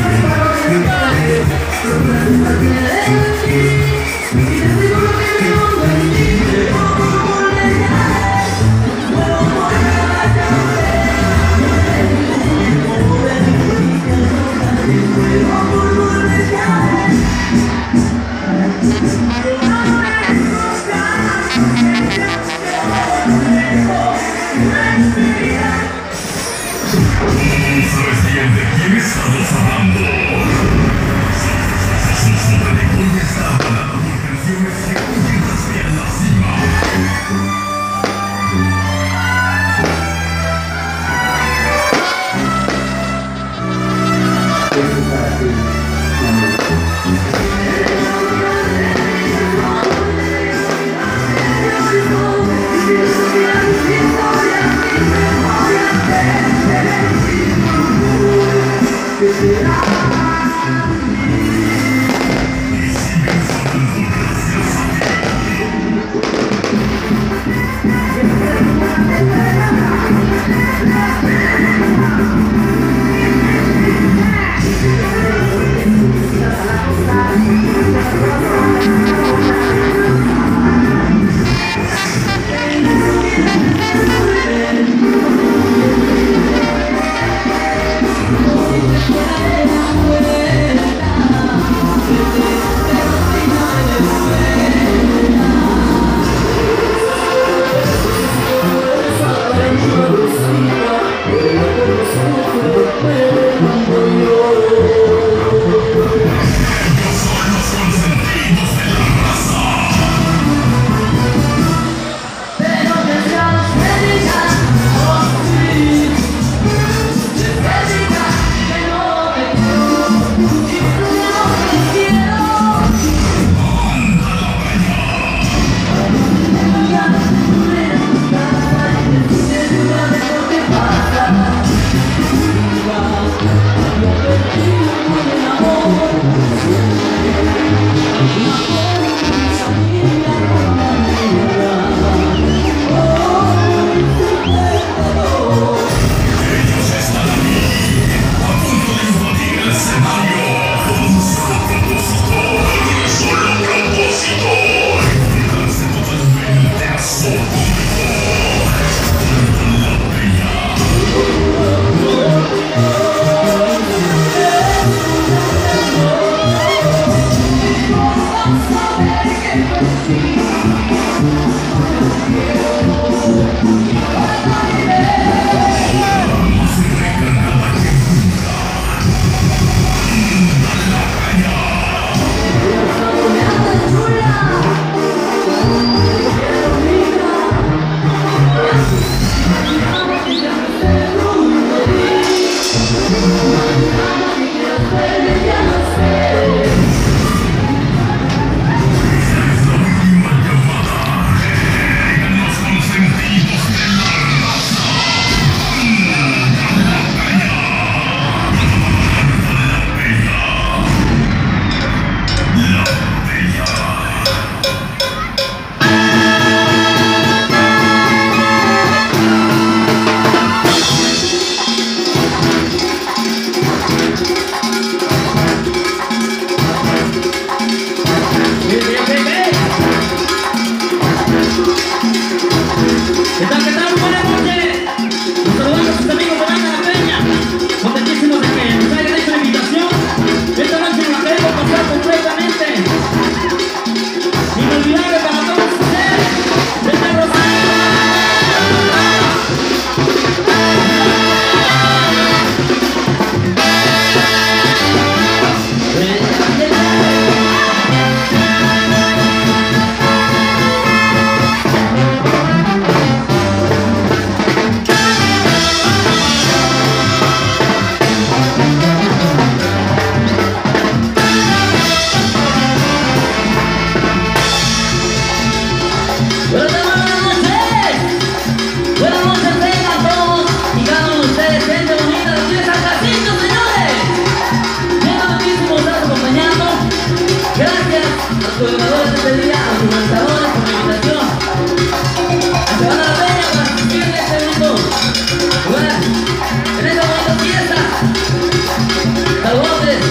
Saludos.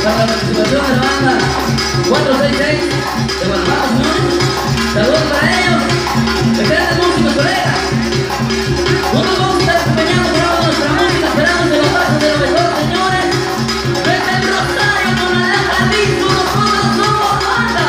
466 de Guanajuato, señores. Saludos para ellos. Excelentes músicos, colegas. Juntos vamos a estar acompañando con nuestra música, esperando que lo pasen de lo mejor, señores. Desde el Rosario con la letra disco, nosotros somos banda.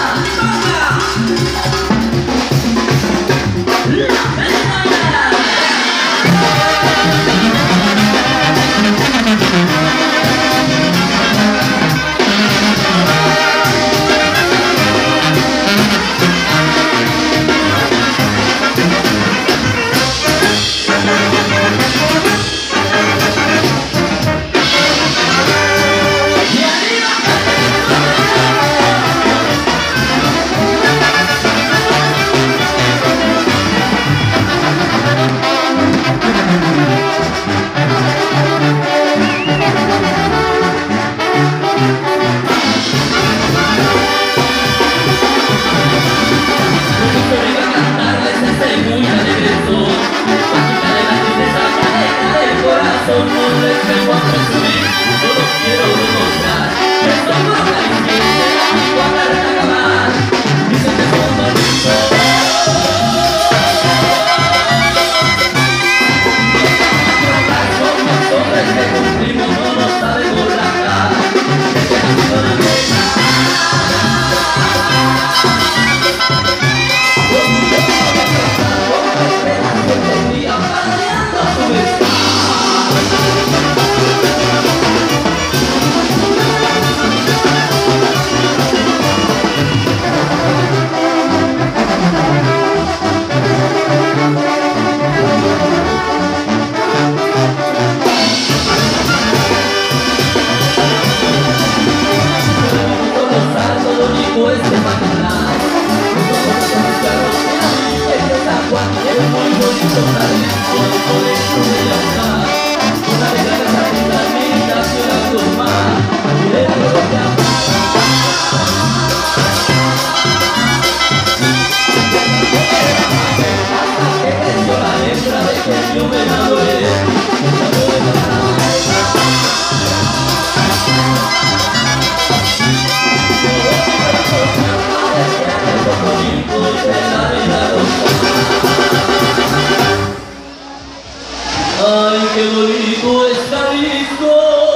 Ay, qué bonito está disco.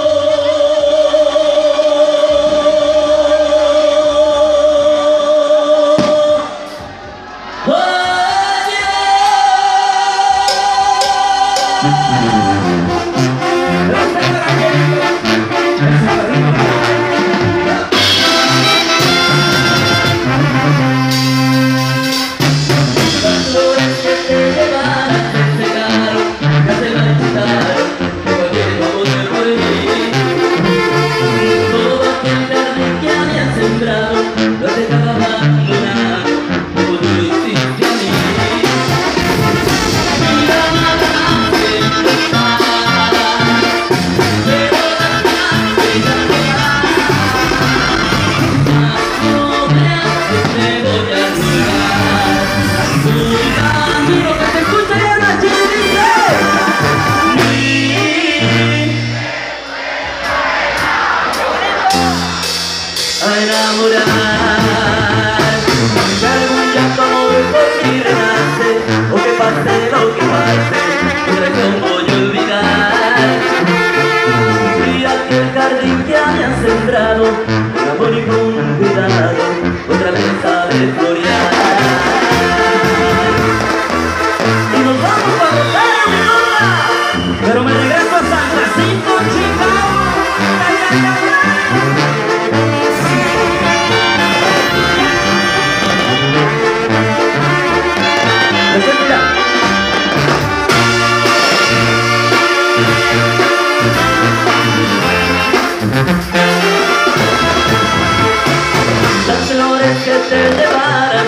Pero me regreso a San Francisco, las flores que te llevarán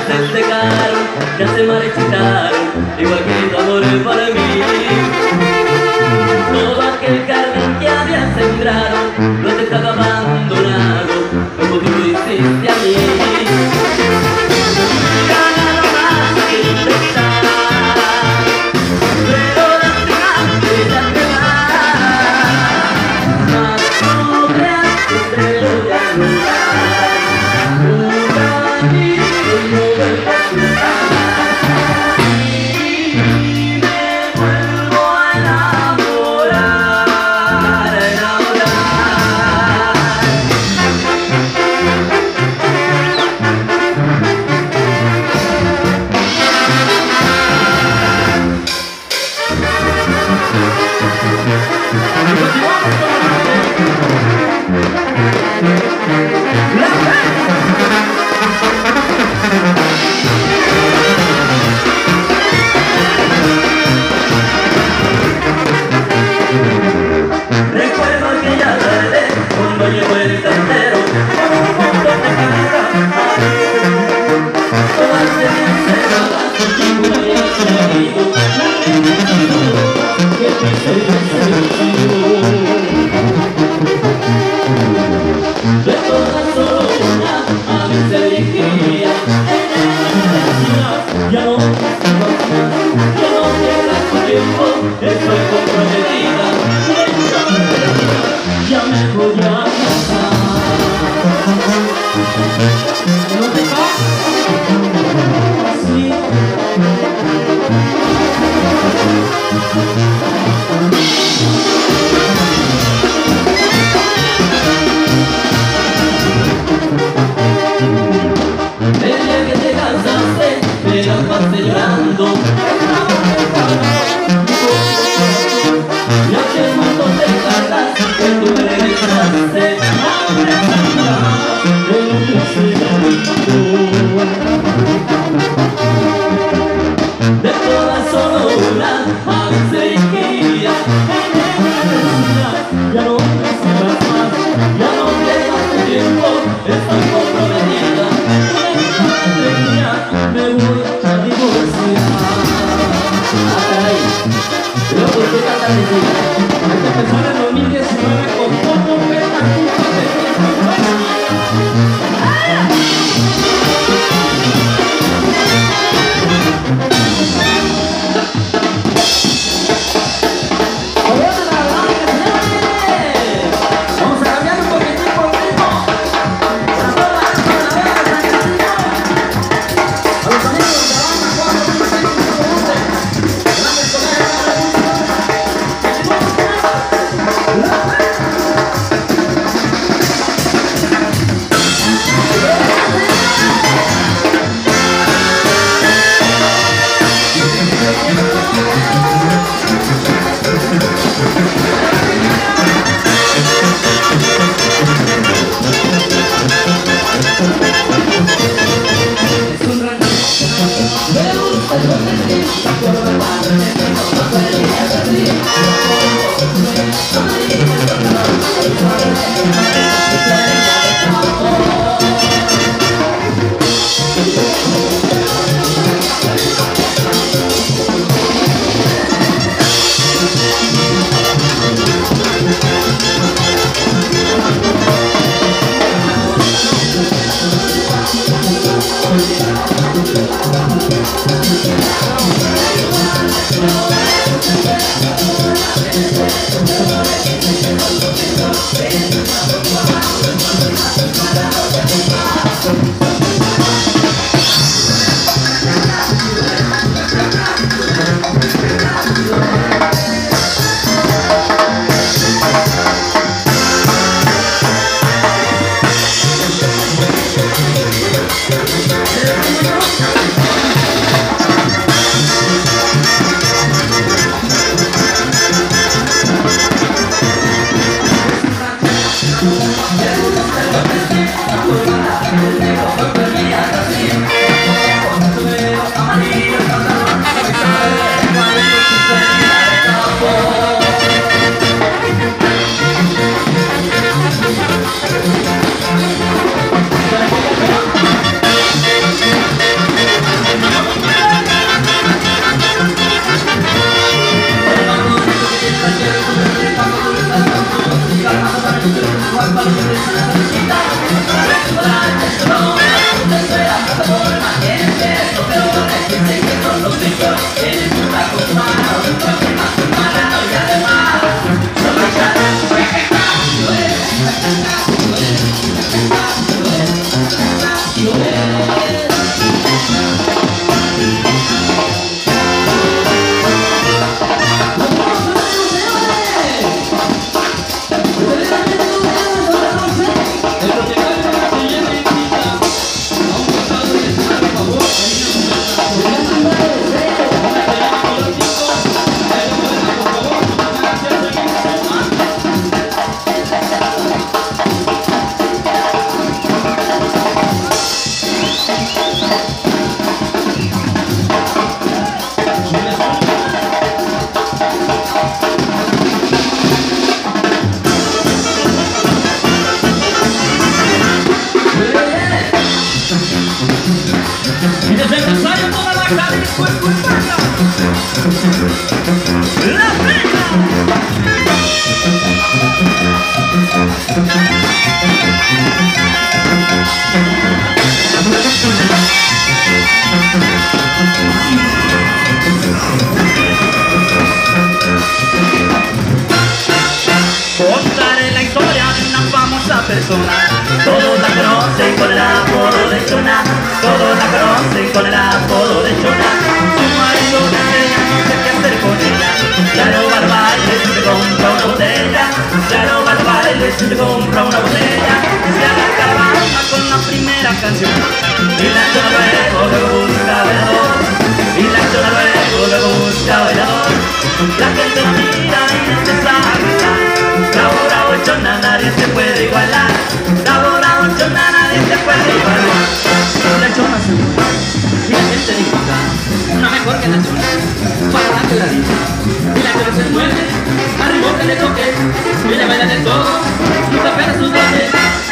Contaré la historia de una famosa persona. Todos la conocen con el apodo de Chona. Todos la conocen con el apodo de Chona. Su marido dice ya no sé qué hacer con ella. Ya no va al baile si se compra una botella. Ya no va al baile si se compra una botella. Se arranca la banda con la primera canción. Y la Chona luego busca bailador. Y la Chona luego busca bailador. La gente la mira y empieza a gritar. Bravo, bravo, Chona, nadie se puede igualar. Bravo, bravo, Chona, nadie se puede igualar. La Chona se mueve y la gente le grita, una mejor que la Chona, para la que la dice. Y la Chona se mueve, arriba que le toque, y ella baila de todo, nunca pega sus dotes.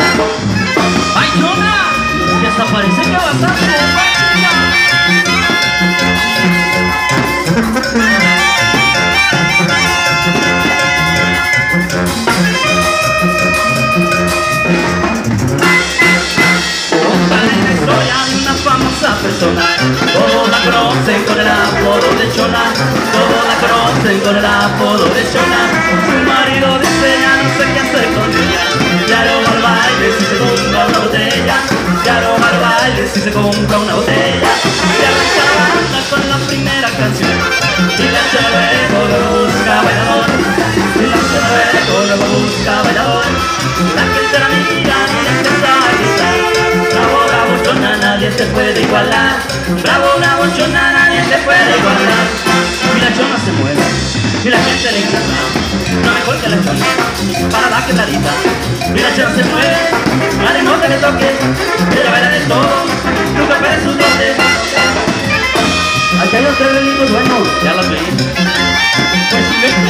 ¡Ay, Chona! Y hasta parece que bastante persona. Todos la conocen con el apodo de Chona. Todos la conocen con el apodo de Chona. Su marido dice ya no sé qué hacer con ella. Ya no va al baile si se compra una botella. Ya no va al baile si se compra una botella. Se arranca la banda con la primera canción. Y la Chona luego busca bailador. Y la Chona luego busca bailador. La gente la mira y empieza a gritar. Bravo, bravo, Chona, nadie se puede igualar. Bravo, bravo, Chona, nadie se puede igualar. Y la Chona se mueve y la gente le grita, no mejor que la Chona, para la quebradita. Y la Chona se mueve, al ritmo que le toque, ella baila de todo, nunca pierde sus dotes. Aquí hay otros relitos buenos. Ya las veis. Pues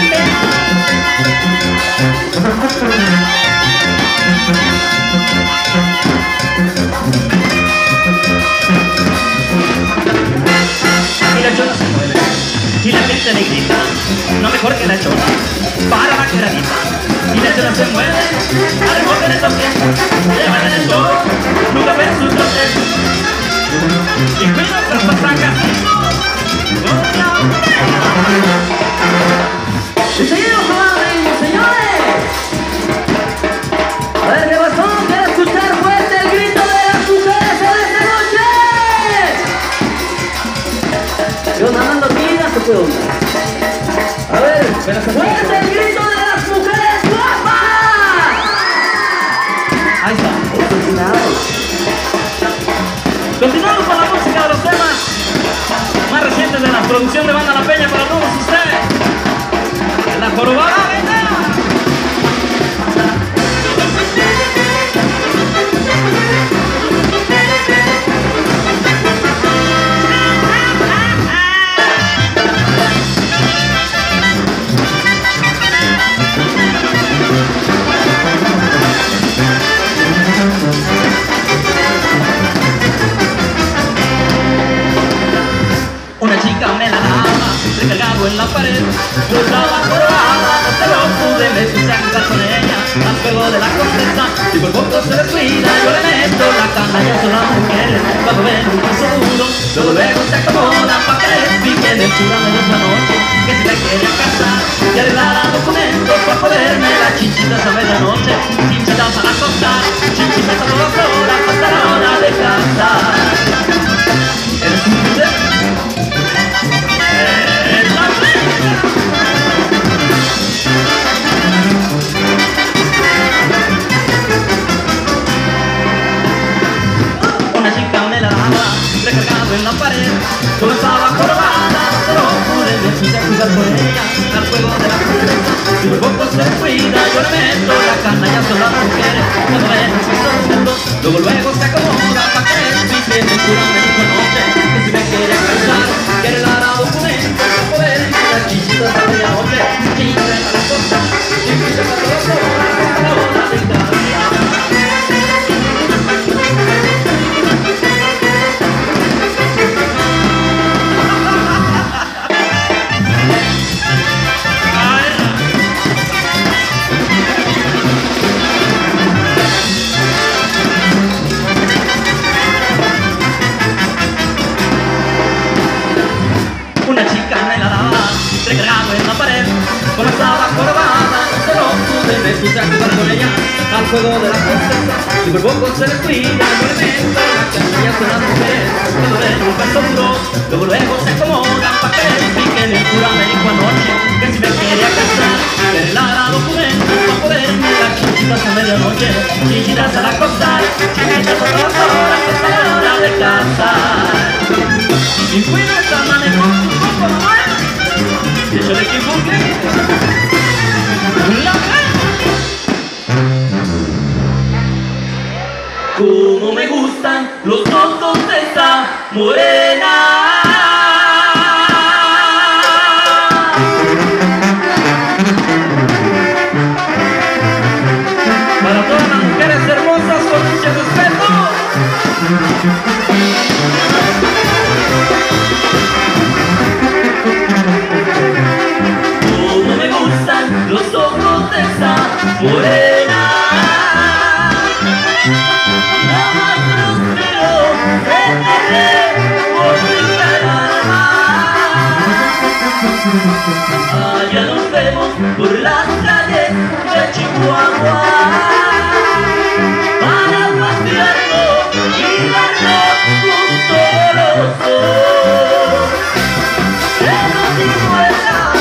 y la Chona se mueve y la gente le grita, no mejor que la Chona, para la quebradita. Y la Chona se mueve, al ritmo que le toque, ella baila de todo, nunca pierde sus dotes. Y cuida tras patrancas. Y seguimos con el ritmo, señores. A ver, ¿qué pasó? Quiero escuchar fuerte el grito de las mujeres en esta noche. ¿Qué onda, Nando Tinas o qué onda? A ver, fuerte el grito de las mujeres guapas. Ahí está. Continuamos con la música de los temas más recientes de la producción de Banda La Peña para todos ustedes. La jorobada, venga. júrame de esta noche que si me quiere casar y arreglará documentos para poderme las chichitas a medianoche, chichitas a acostar, chichitas a todas horas hasta la hora de casar. ¿Eres un pude? Una chica me la daba recargado en la pared, como estaba jorobada, pero pude me puse a jugar con ella al juego de la princesa. Si por poco se cuida, yo le meto la cana, ya son las mujeres cuando ven el piso del mundo, luego se acomoda pa' que pique. El cura me dijo anoche que si me quiere casar, que arreglara documentos para poder las chichitas a medianoche, chichitas a la costa, chichitas a todas horas hasta la hora de casar. Una chica me la daba, recargado en la pared, como estaba jorobada, se lo pude, me puse a jugar con ella al juego de la princesa. Y por poco se descuida, yo le meto la cana, ya son las mujeres cuando ven un peso duro, luego se acomodan pa' que piquen. El cura me dijo anoche que si me quería casar, que arreglara documentos pa' poderme las chichitas a medianoche, chichitas al acostar, chichitas a todas horas hasta la hora de casar. Y fuimos a manejar un poco más, y yo le equivoqué la como me gustan los ojos de esta morena. Para todas las mujeres hermosas con mucho respeto. Como me gustan los ojos de esa morena. Nada más los quiero retener por mi alma. Allá nos vemos por las calles de Chihuahua para pasearnos y darnos juntos los dos. Que no te muera,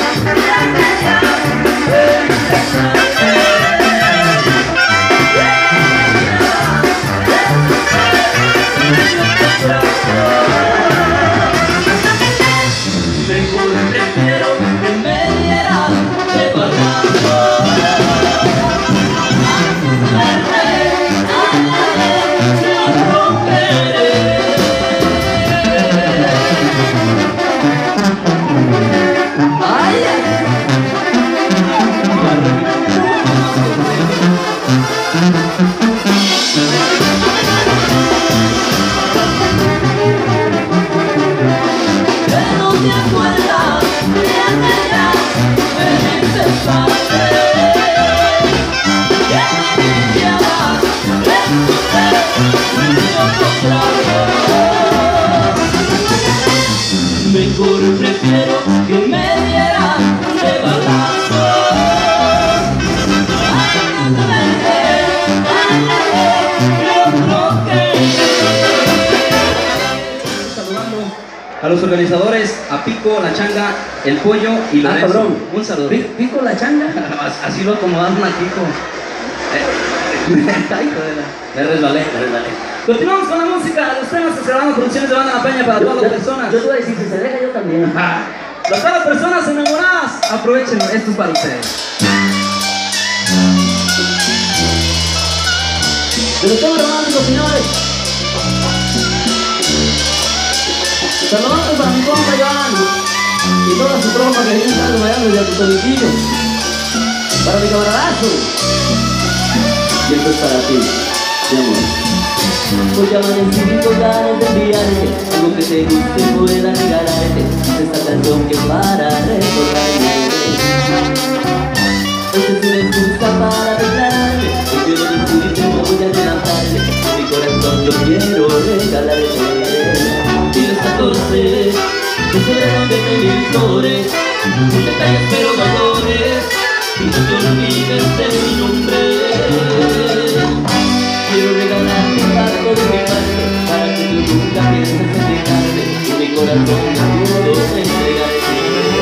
mejor prefiero que me dieras de balazo. Mejor prefiero que me dieran de balazo. Saludando a los organizadores, a Pico, la Changa, el Pollo y Lorenzo. Cabrón. Un saludo. ¿Pico la changa? Así lo acomodaron a Pico. Me resbalé. Continuamos con la música, los temas que se van a producciones de Banda La Peña para todas las personas. Yo te voy a decir, si se deja yo también. Para todas las personas enamoradas, aprovechen, esto es para ustedes. De los temas románticos, señores. Saludos para mi compa Iván y toda su tropa que viene estando allá desde tu domicilio. Para mi camaradazo. Y esto es para ti, mi amor. Hoy amanecí con ganas de enviarte algo que te guste y pueda regalarte esta canción que para recordarte. Esta es una excusa para declararte que quiero decirte, no voy a adelantarte, en mi corazón yo quiero regalarte. Tienes 14 te sobraron de mil flores, detalles pero valores, y no te olvides de mi nombre. Quiero regalarte algo de mi parte, para que tú nunca pienses en dejarme, y mi corazón pudo entregarte.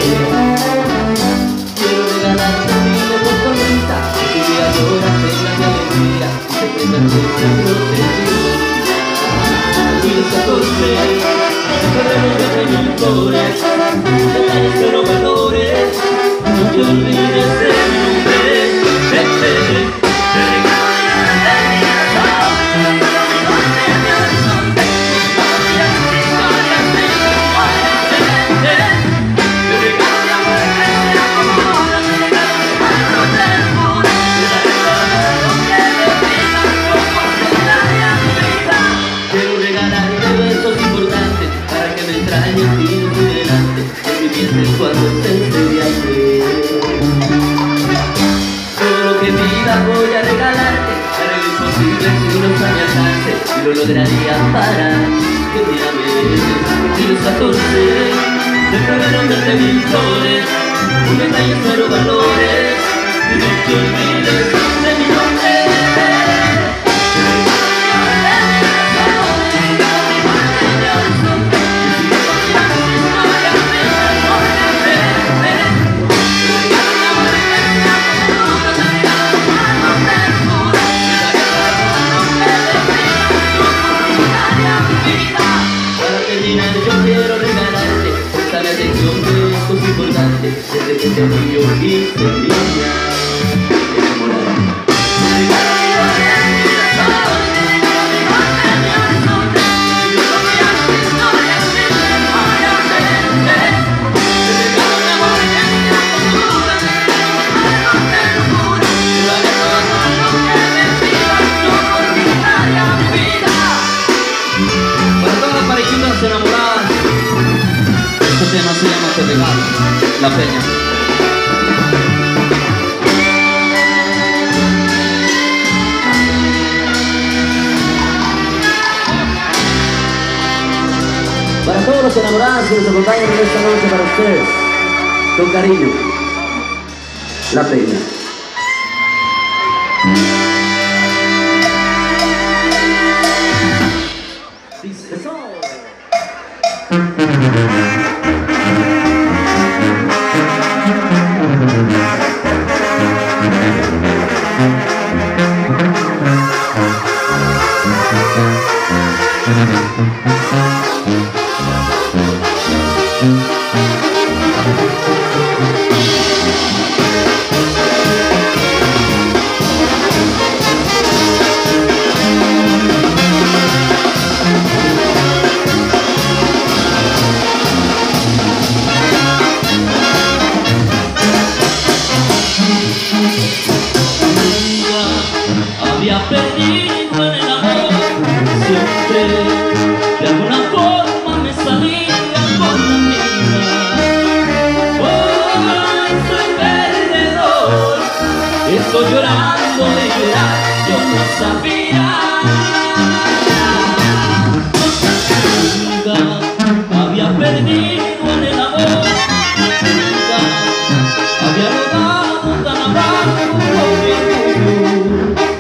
Quiero regalarte mi mejor sonrisa, que tu día llora tenga mi alegría, y te sientas siempre protegido. Y los 14 de febrero de mil flores, detalles pero valores, no te olvides de mi nombre. Cuando estés de viaje, todo lo que pida voy a regalarte, haré lo imposible si no está a mi alcance, y lo lograría para que me ames. Y los 14 de febrero de mil flores, un detalle pero valores, y no te olvides de mi nombre. Yo quiero regalarte, prestame atención que esto es importante, desde que te vi yo hice niña enamorada. Enamoradas, este tema se llama Te Regalo, La Peña. Para todos los enamorados que nos acompañan en esta noche, para ustedes, con cariño, La Peña. Dice eso. Había perdido en el amor, siempre de alguna forma me salía con la mía. Hoy soy perdedor, estoy llorando de llorar, yo no sabía. Nunca había perdido en el amor, nunca había rodado tan abajo por mi orgullo.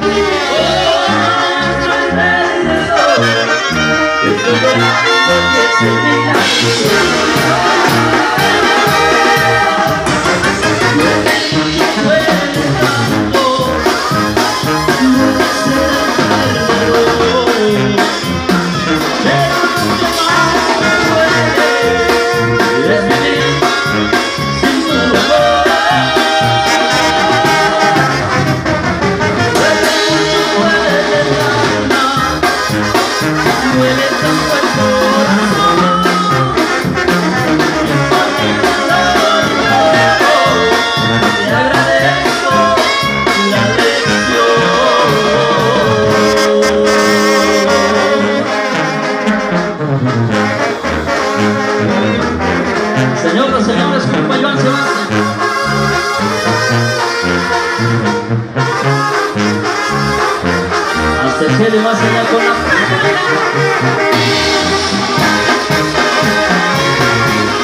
Señoras, señores, compa Joan Sebastián. Hasta el cielo y más allá con la...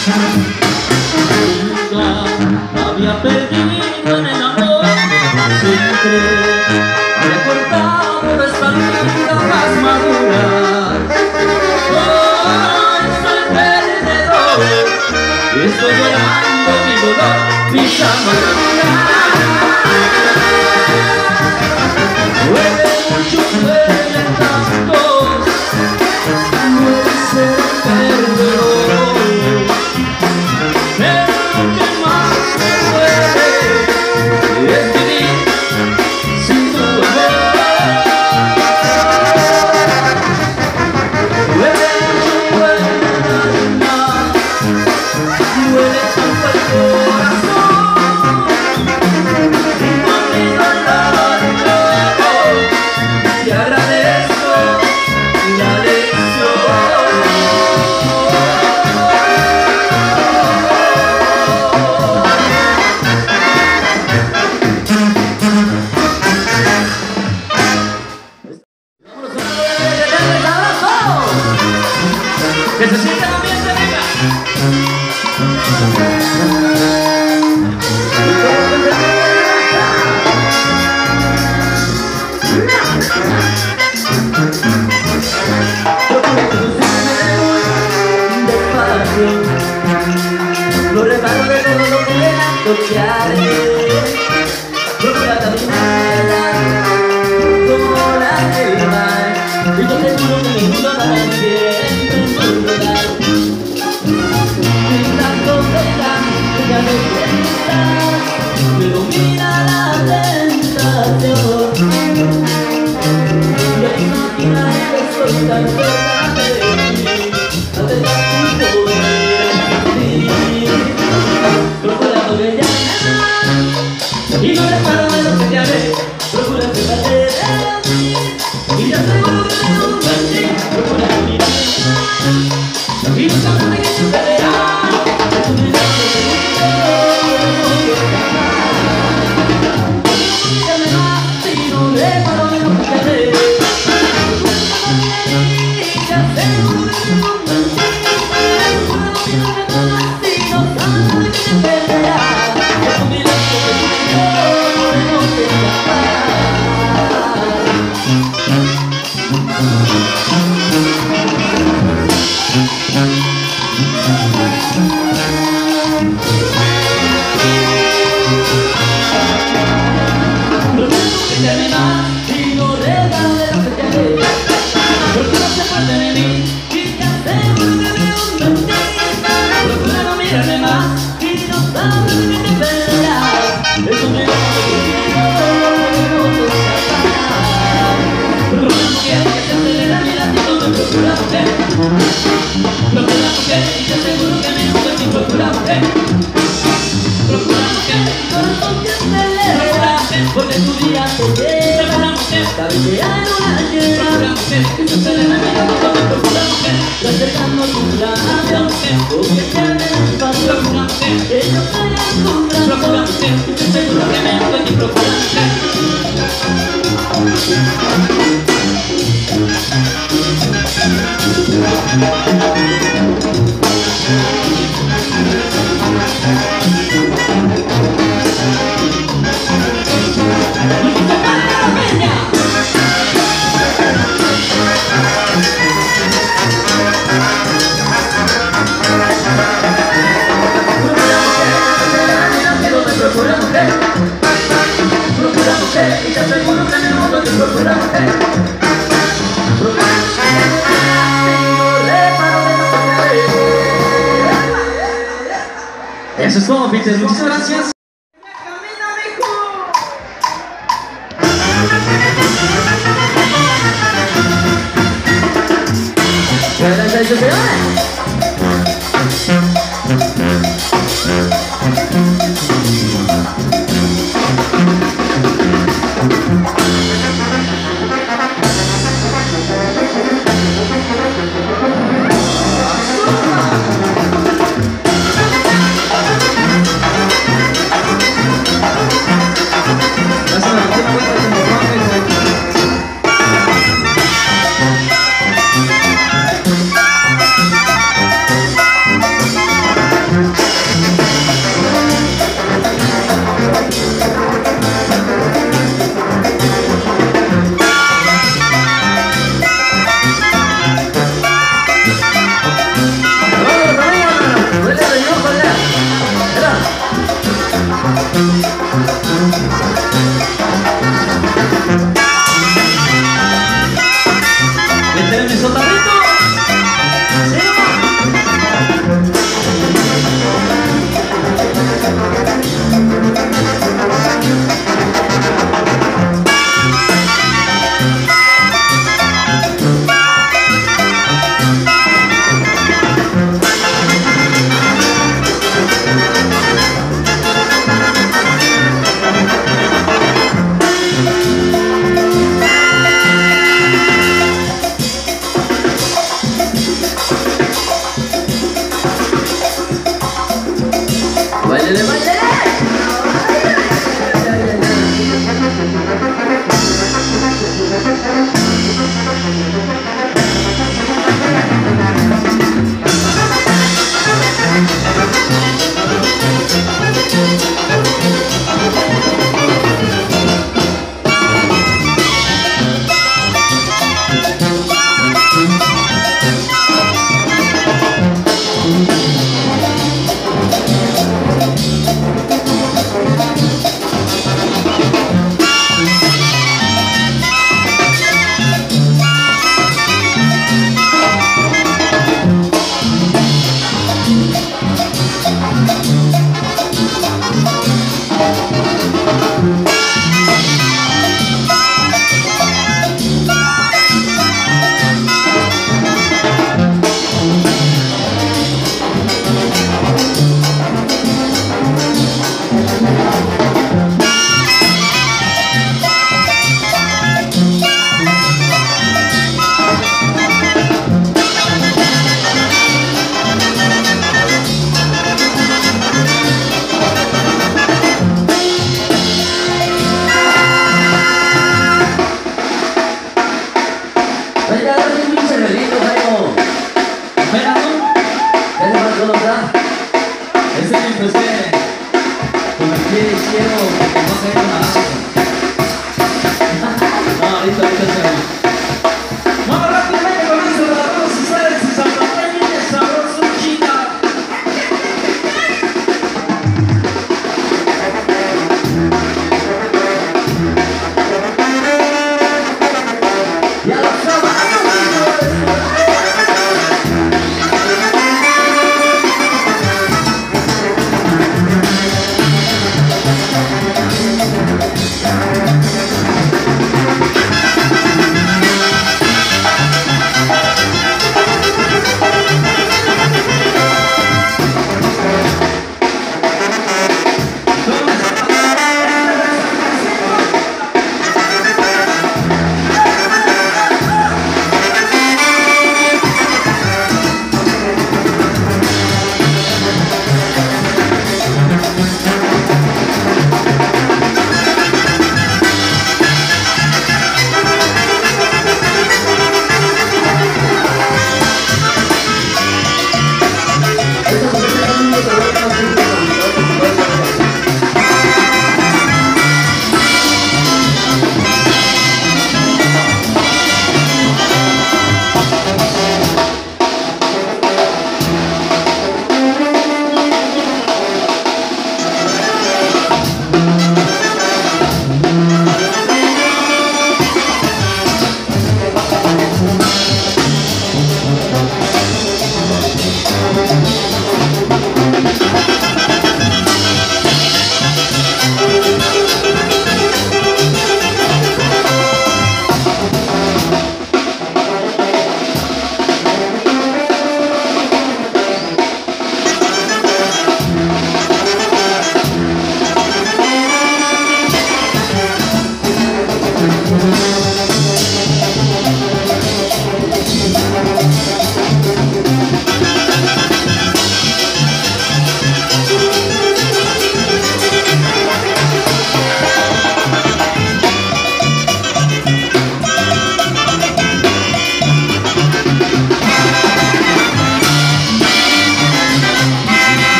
Nunca había perdido en el amor, siempre había cortado esta vida más madura. Hoy soy perdedor y estoy llorando mi dolor, mis amarguras. Duele mucho, duele tanto, duele ser perdedor. Pero lo que más me duele es vivir sin tu amor. Duele mucho, duele el alma, duele tanto el corazón. Y por mi dolor te agradezco la lección. Que se sienta el ambiente, venga. Lo reparo de todo lo que era, lo que haré. Procura caminar como la del mar, y yo te juro que mi mundo para siempre es un lugar. Brindando pena, ya me cuenta, me domina la tentación. Y al imaginar que estoy tan cerca de ti, no te das un poder. Procurando que ya y no reparo de lo que te haré. Procura separarte de mí y ya seguro que me gusta en ti. Procura mirar y no sabrás de qué te perderá. Es un milagro que no mírame más y no reparo de lo que te haré. Procura separarte de mí y ya seguro que me gusta en ti. Procura mirarme más y no sabrás de qué te perderá. Es un milagro que no te escapará. Y no regalo de lo que te haré. Procura separarte de mí y te aseguro que me hundo en ti. Procura no mirarme más y no sabes que te perderás. Es un milagro que no te escapará. Procura mujer que te acelera mi latido, no procura mujer. Procura mujer y te aseguro que me hundo en ti. Procura mujer. Procura mujer, tu corazón que acelera, porque tu día te lleva. Sabes que hay una llena. Procura mujer, que se acelera mi latido. Procura mujer, y acercando tus labios, porque te arde el espacio. Procura mujer, que yo te descubra. Procura mujer, y te aseguro que me hundo en ti. Procura mujer. Procura mujer, y te aseguro que me hundo en ti. Procura mujer. Procura mujer, y no reparo de lo que te haré. Eso es todo, Peter. Muchas gracias.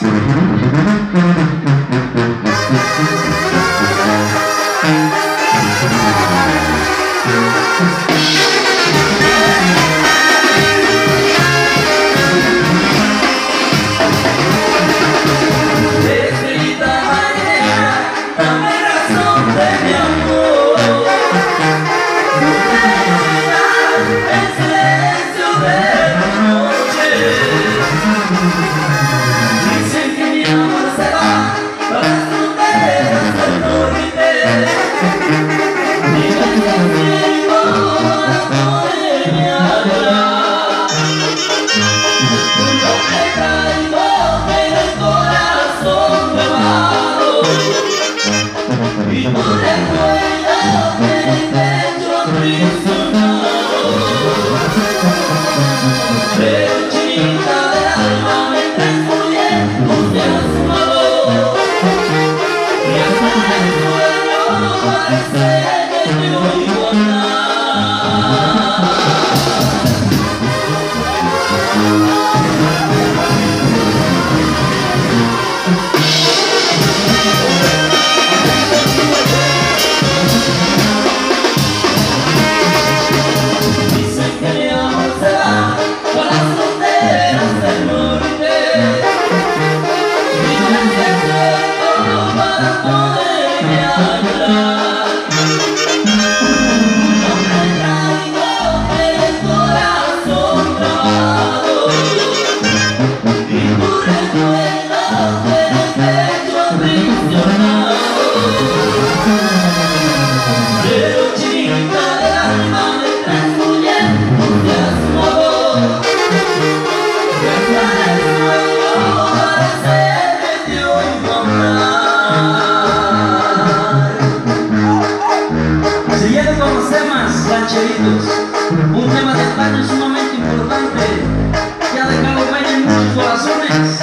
Un tema de España sumamente importante que ha dejado huella en muchos corazones.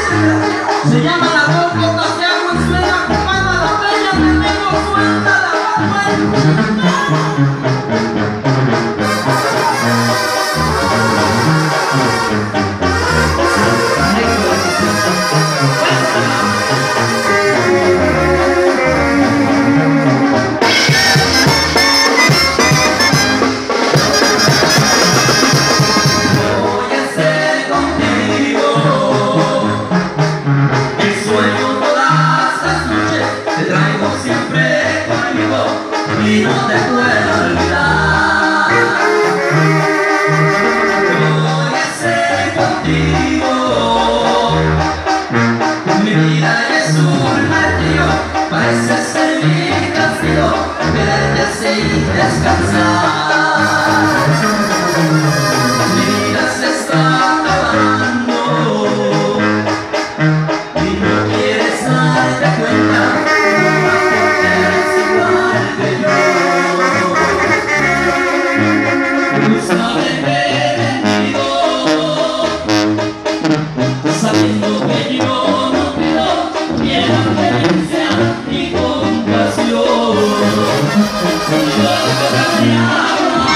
Se llama La Voz Gotas de Agua en Suena, comanda la bella, tenemos suelta y no te puedo olvidar. Voy a ser contigo. Mi vida es un martirio, parece ser mi castigo, quererte así descansar. Mi vida se está acabando y no quieres darte cuenta. Sabiendo que yo no pido ni reverencia ni compasión, yo te agua,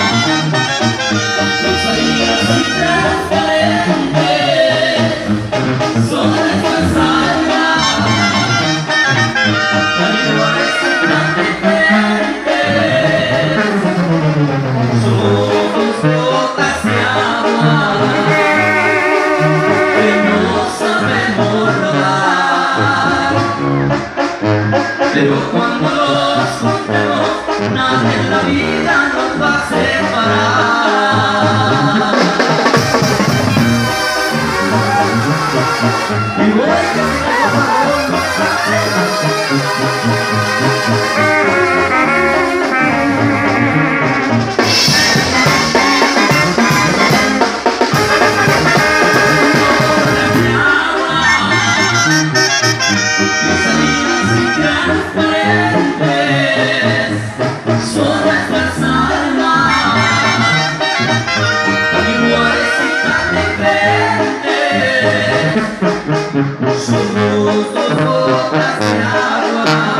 tus salidas intransparentes son nuestras almas, también parecen tan diferentes, somos gotas de agua. Pero cuando nos juntemos, nada en la vida nos va a separar. Y voy son nuestras almas, iguales y tan diferentes, somos dos gotas de agua.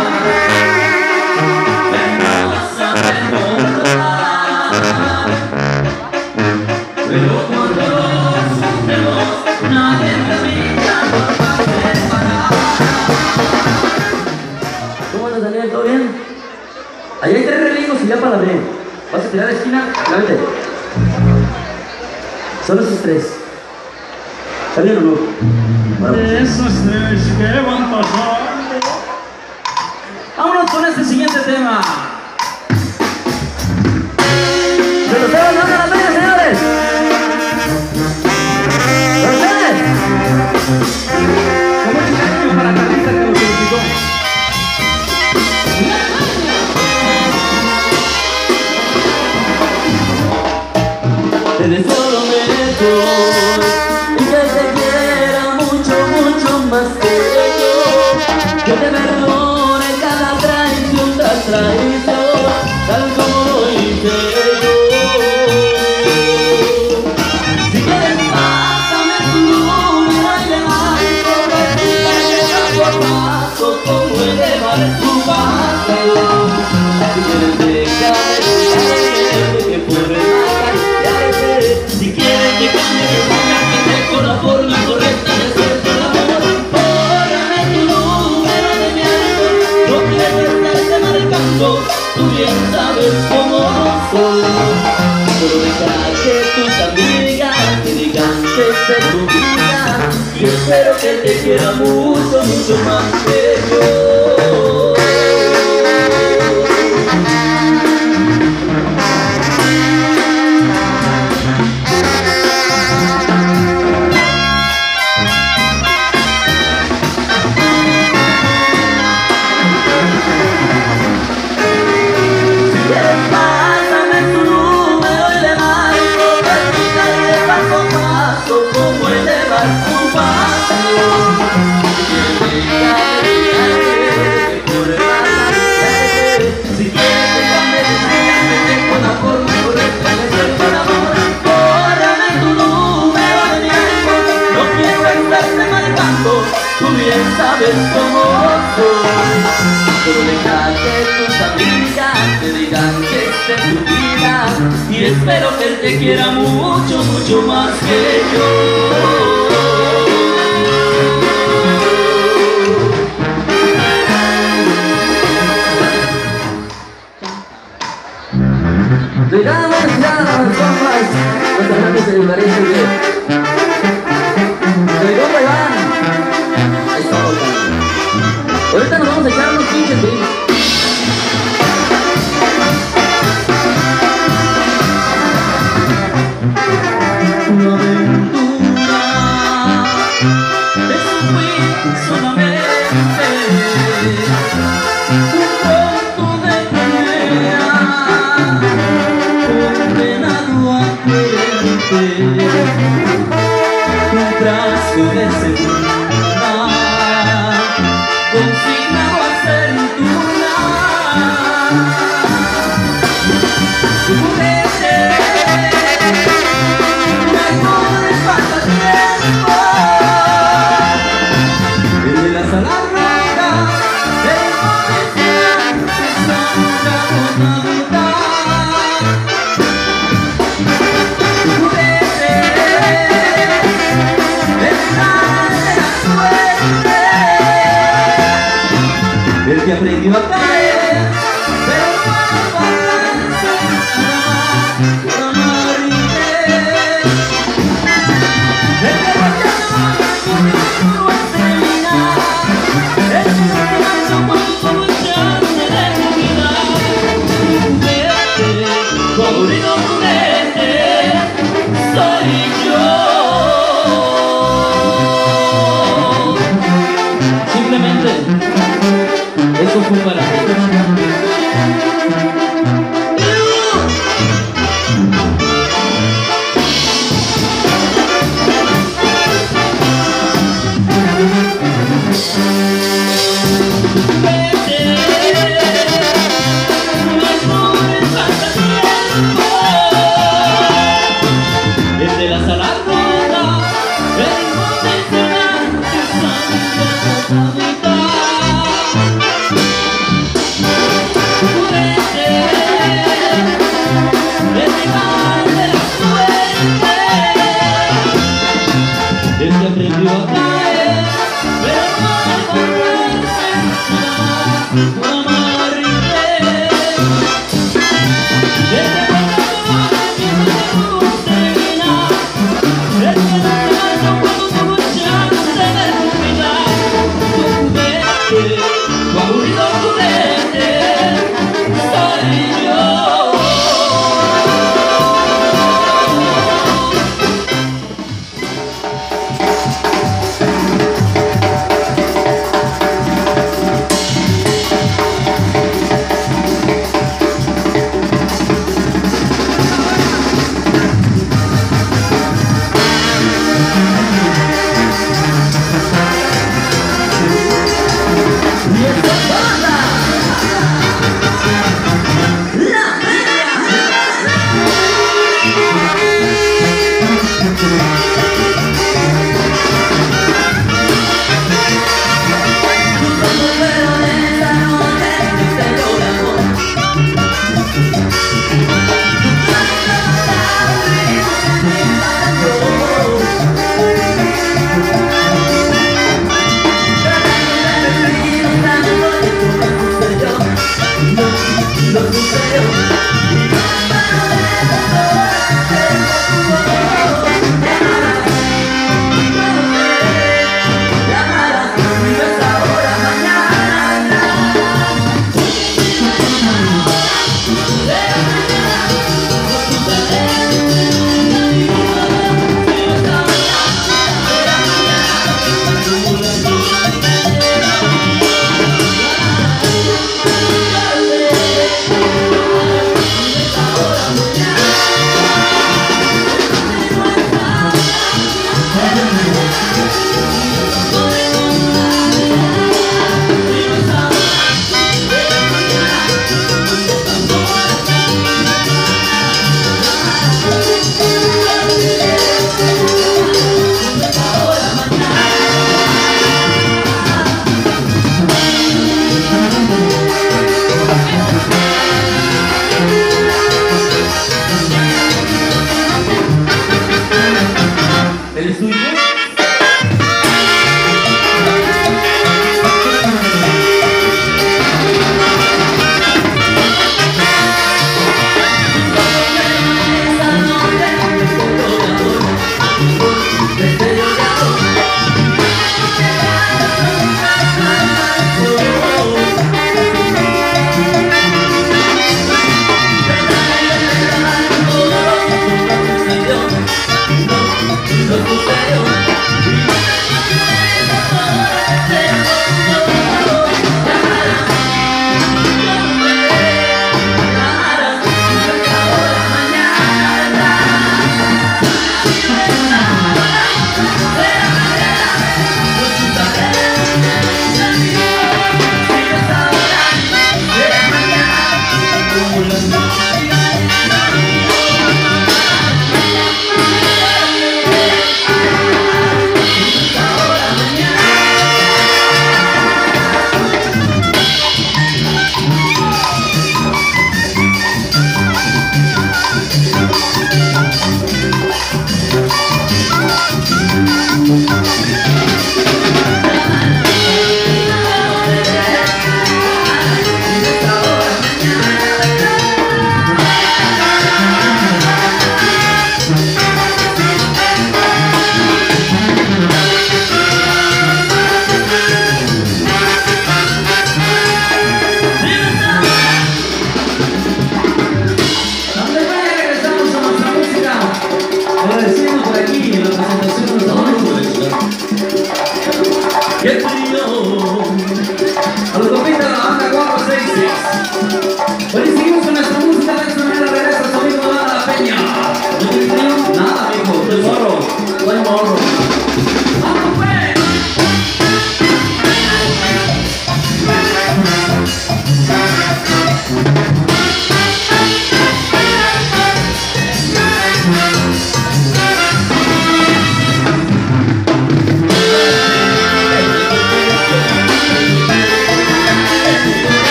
ya para abrir. Vas a tirar la esquina, la vete. Solo esos tres. ¿Está bien o no? Bueno, pues. Esos tres que van pasando. Vámonos con este siguiente tema. ¡Se los dejo dando las venas, señores! ¡Para ustedes! Con mucho cariño para Carlita que lo felicitó. Te deseo lo mejor y que te quiera mucho, mucho más que yo. Que te perdone cada traición tras traición, tal como lo hice yo. Si quieres pásame tu número y le marco, paso a paso como elevar tu paso. Si quieres déjame que por si quieres que cambie de forma, que tengo la forma correcta de hacerte el amor. Bórrame tu número de mi alcohol, no quiero estarte marcando, tú bien sabes cómo soy. Pero deja que tus amigas te digan que esta es tu vida, y espero que te quiera mucho, mucho más que yo. Tú bien sabes cómo soy, pero deja que tus amigas te digan que esta es tu vida, y espero que él te quiera mucho, mucho más que yo. Llegamos ya a las compas, los hermanos de Mauricio que llegó Iván. Ahí estamos, ahorita nos vamos a echar unos pinches beats. Una aventura, eso fue solamente un poco de pelea, condenado a muerte, un frasco de segunda, consignado a ser tuna. Tu juguete, mejor pasatiempo, el de la sala roja, el comerciante songa con la mitad. Tu juguete, el que aprendió a caer, pero para pararse una maride. El que volteaba con el oscuro a terminar, el que se lanzó cuando echarse de dignidad. Juguete, colorido juguete, soy yo. Simplemente eso fue para ti. El de la sala roja, el incondicional que sale de la mitad.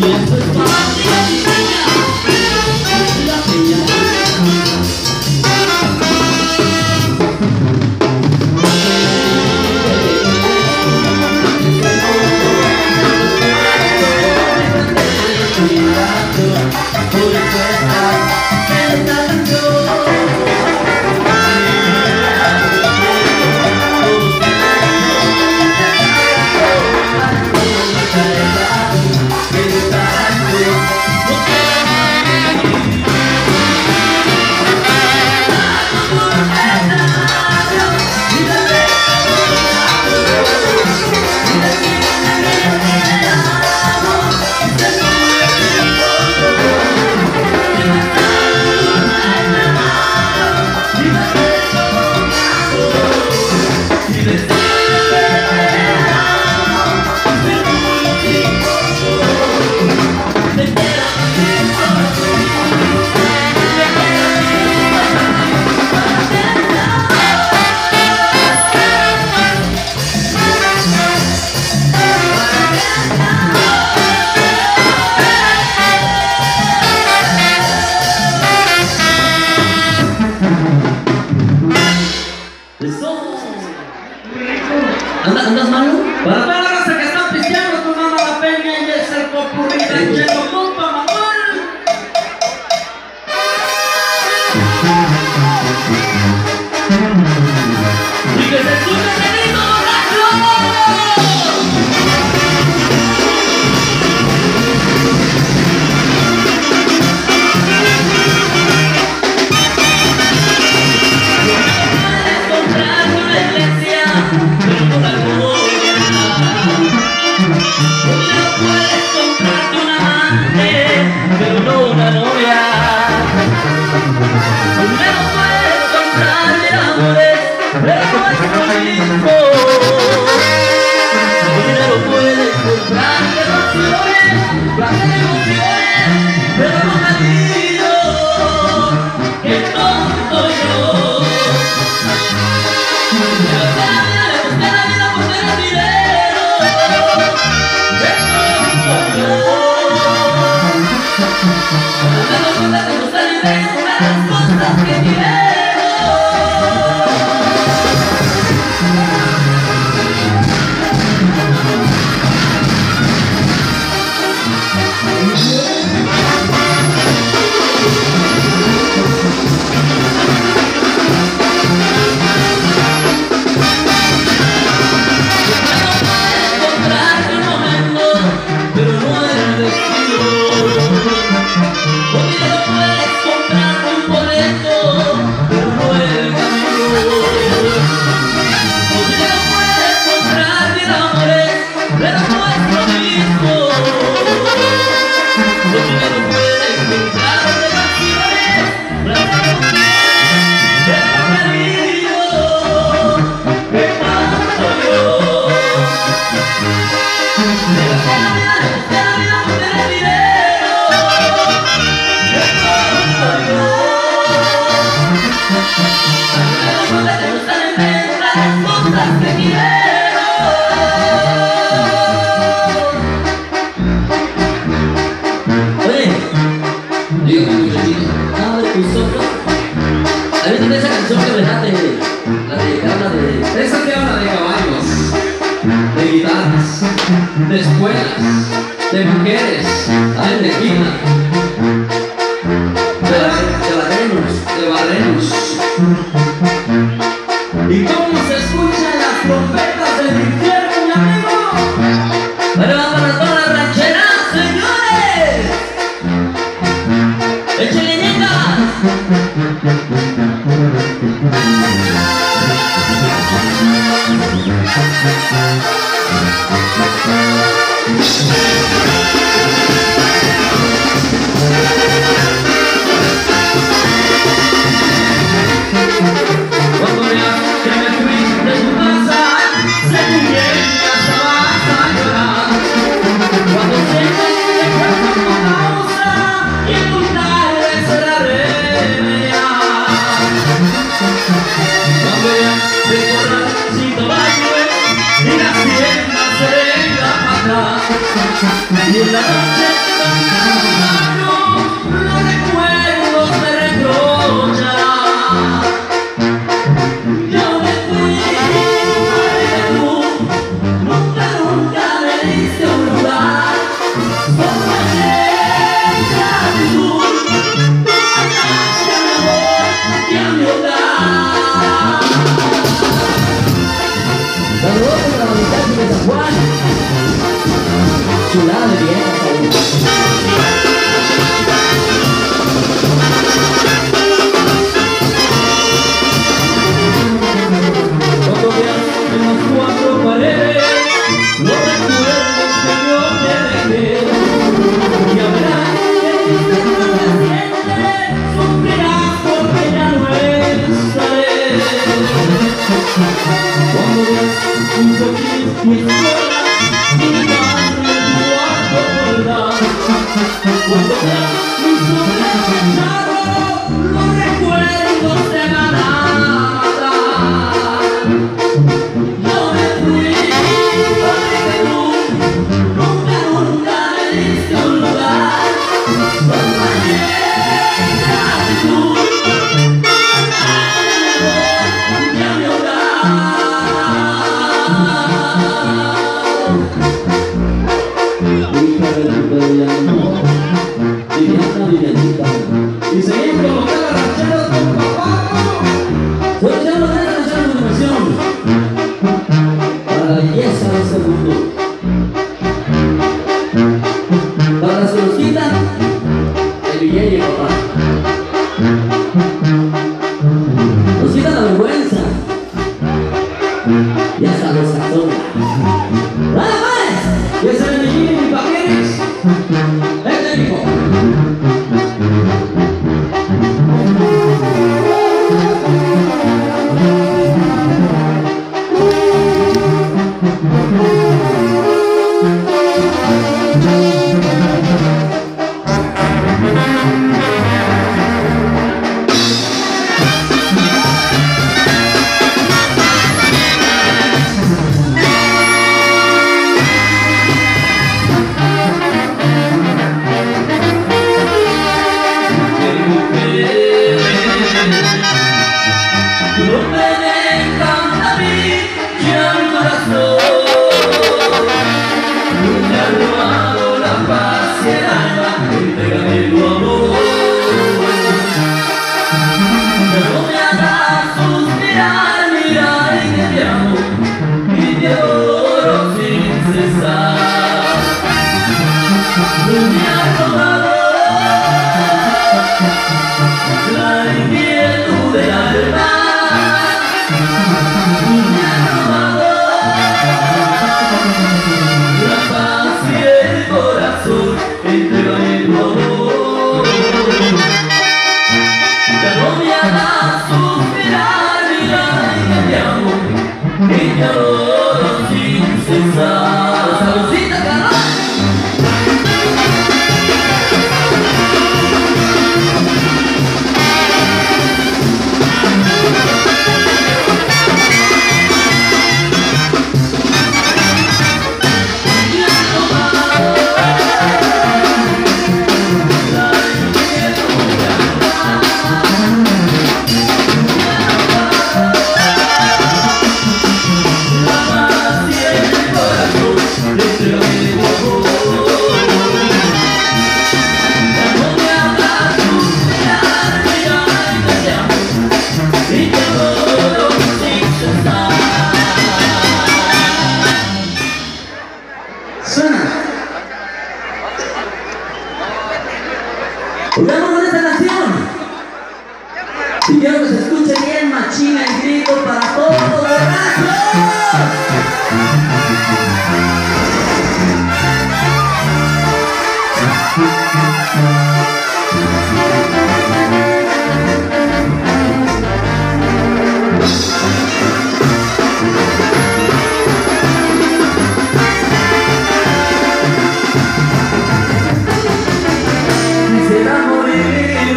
esto es para ti, niña. La bella. ¿Andas malo? Para toda la raza que está pisteando, tomando la peña y es el popurrí ranchero, compa Manuel. Y que se escuche ese grito borracho. Pero no una novia. Dinero puedes comprar mil amores, pero no es lo mismo. Dinero puedes comprar emociones, placer emociones, pero no cariño. ¡Qué tonto yo! Le gusta la vida por tener dinero. ¡Qué tonto yo! Te gusta el dinero, las cosas que quiero. Comprarte un momento, pero no el destino. Porque no puedes comprar un boleto, pero no el camino. Porque no puedes comprar mil amores, pero no es lo mismo. Porque no puedes comprar relaciones, pero no cariño. ¡Qué tanto yo! Le gusta la vida por tener dinero. ¡Qué tonto yo! A mí te gustan en vez las cosas que quiero. Oye, dígame muchachito, abre tus ojos. ¿Has visto esa canción que me late? La que habla de... Esa que habla de caballos, de guitarras, de escuelas, de mujeres, de tequila, de barrenos. de barrenos. ¿Y cómo se escuchan las trompetas del infierno, mi amigo? Bueno, va para todas las rancheras, señores. ¡Échale ñengas! Cuando veas que me fui de tu casa, sé muy bien que hasta vas a llorar. Cuando sientas Te cuento con pausa y tu tarde será remediar. Cuando veas que corras sin caballo y la hacienda se venga para atrás, y en la noche Chulada de vieja, cuando veas en las cuatro paredes los recuerdos que yo te dejé, ya verás que siempre sufrirás porque ya no estaré. Cuando veas un poquito y sola y cuando veas mi soledad, los recuerdos te van a matar. Yo me fui porque tú nunca me diste un lugar. Compañera de tú, ya mi hogar. Hija de tu Viviana, Vivianita. Y seguimos con los temas rancheros con papá. Soy Chelo de esta canción para la belleza de este mundo. Para las que nos quitan el billete, papá. Nos quitan la vergüenza y hasta los sazones. ¡Nada más! Que se me y mi paquetes. Este hijo. Volvemos con esta canción. Y quiero que se escuche bien machina el grito para todos los borrachos. Quisiera morir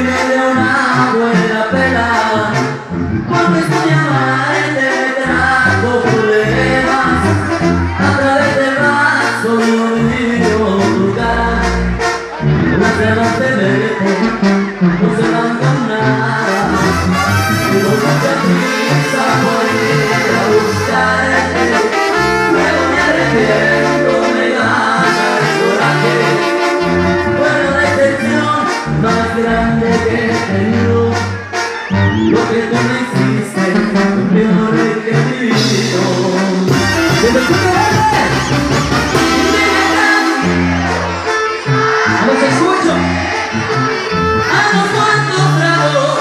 no se van con nada. Tuvo mucha prisa por ir a buscarte, luego me arrepiento, me gana el coraje. Fue la decepción más grande que he tenido. Lo que tú me hiciste, lo peor que he vivido. ¡Que me escuche, vale! ¡A los escucho! ¡A los cuantos tragos!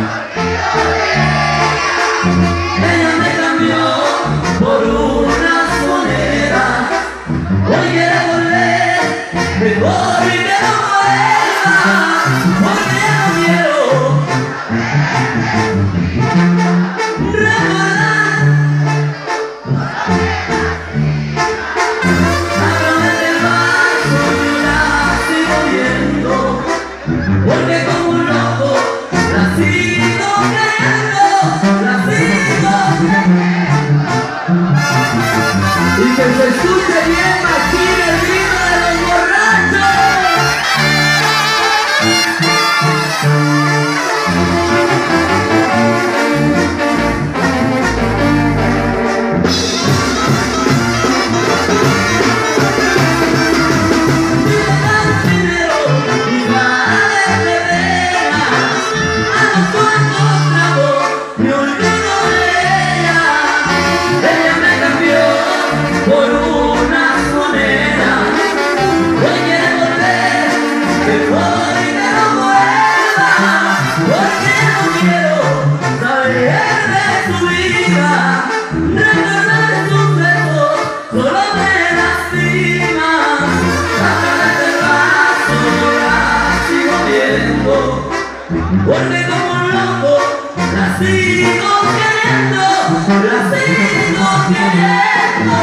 Ella me cambió por unas monedas. Hoy quiere volver, mejor y que no vuelva, porque ya no quiero recordar. Ábrame el vaso y la sigo viendo, porque como un loco la sigo queriendo, la sigo. Y que se escuche bien aquí el grito de los borrachos. Porque como un loco la sigo queriendo, la sigo queriendo.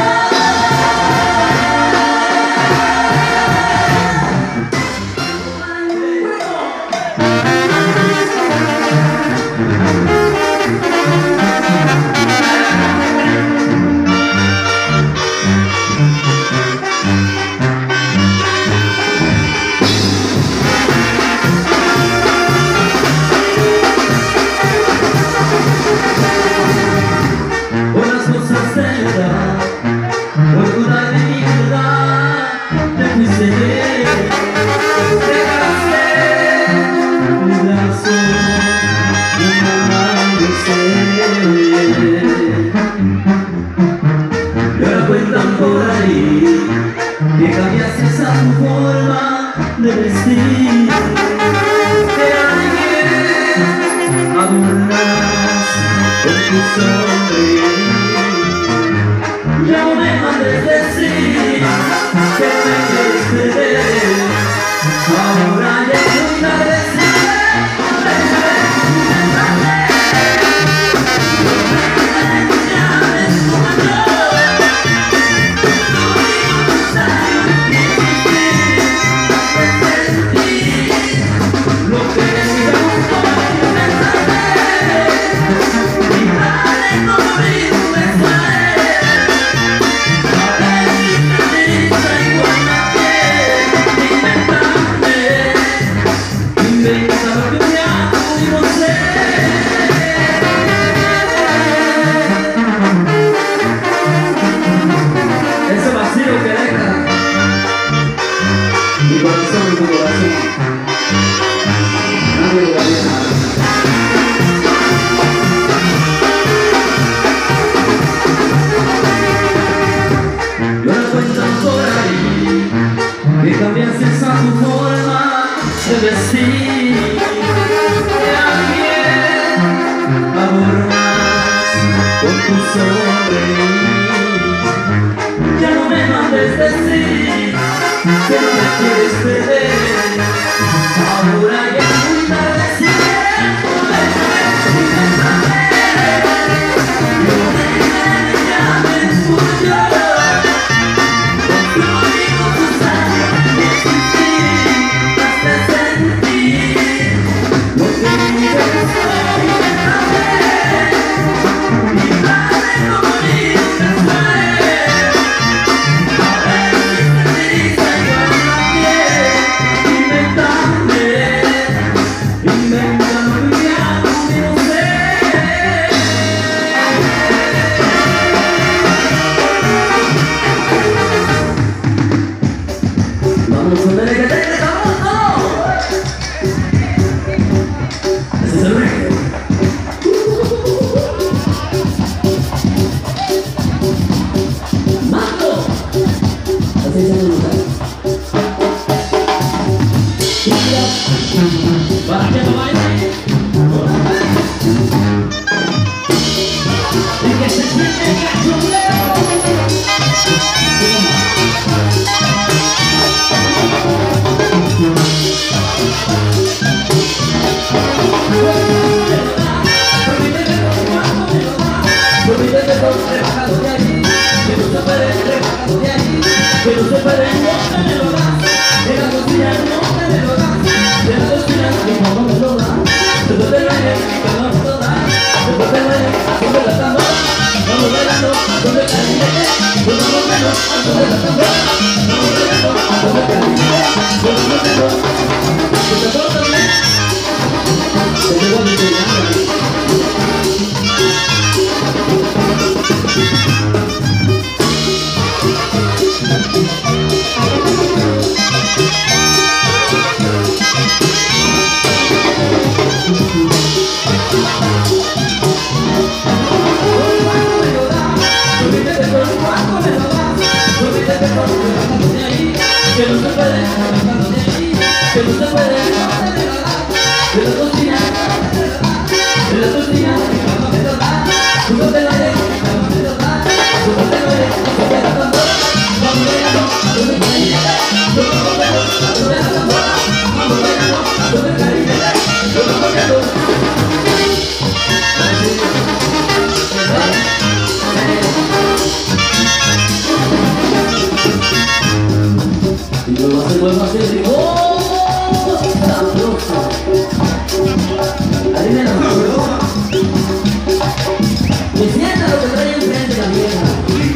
Que cambiaste esa tu forma de vestir, que alguien adornas con tu sonreír. Ya no me mandes decir que me quieres perder, ahora ya es muy tarde. Que cambiaste esa tu forma de vestir, que alguien adornas con tu sonreír. Ya no me mandes decir que no me quieres perder, ahora ya es muy tarde. Si quieres volverme y besarme, yo me llames tuyo. Vamos a tener que tener famoso. Ese es el reggae. ¡Mato! Así se llama. ¿Para qué no baila? Y que se siente el cachondeo. Permíteme con rebajado de allí, que no se puede rebajado de allí, que no se puede, no me lo das, de la cocina no me lo das, de la cocina no me lo das, después del baile que no me lo das, después del baile sobre la tambora, vamos bailando sobre el carinete, vamos bailando sobre la tambora, vamos bailando sobre el carinete, vamos bailando, que te portas bien, que te voy a enseñar. Que no se puede, que no se puede, de la cocina, de la cocina, vamos a meterla, juntos te baile, vamos a meterla, juntos te baile, sobre la tambora, vamos bailando, sobre el carinete, vamos bailando, sobre la tambora, vamos bailando, sobre el carinete, vamos bailando. Y luego vuelvo a hacer ¡oh! ¡Sabroso! Ahí me la sabrosa. Que sienta lo que trae enfrente la vieja.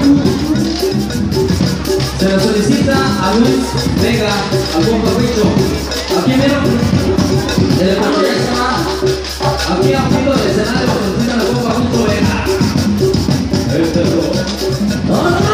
Se lo solicita a Luis Vega, al compa Huicho. Aquí mero, el hermano ya está. Aquí a punto del escenario, se solicita al compa Huicho Vega. No, no.